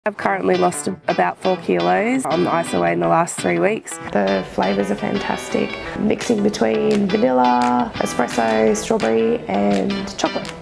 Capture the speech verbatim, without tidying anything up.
I've currently lost about four kilos on the IsoWhey in the last three weeks. The flavours are fantastic, mixing between vanilla, espresso, strawberry and chocolate.